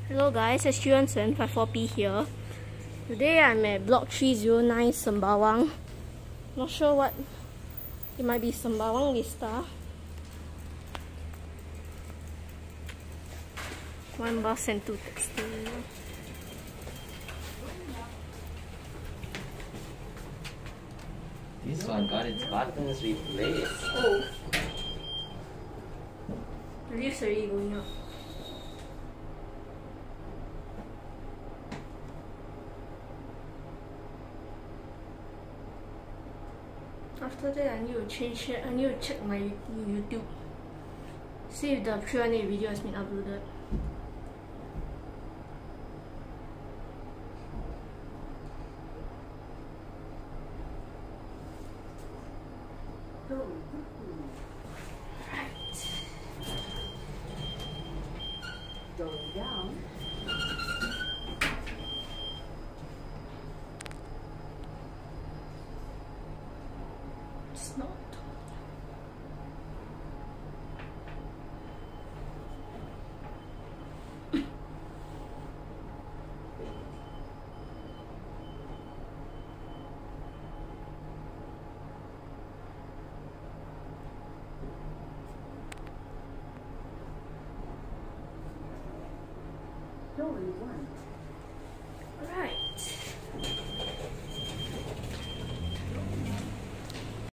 Hello guys, it's Yuan754P here. Today I'm at block 309 Sembawang. Not sure what, it might be Sembawang Vista. One bus and two taxis. This one got its buttons replaced. Oh. The leaves are already going up. After that, I need to change it. I need to check my YouTube. See if the 318 video has been uploaded. Right. Going down. It's not. Going once.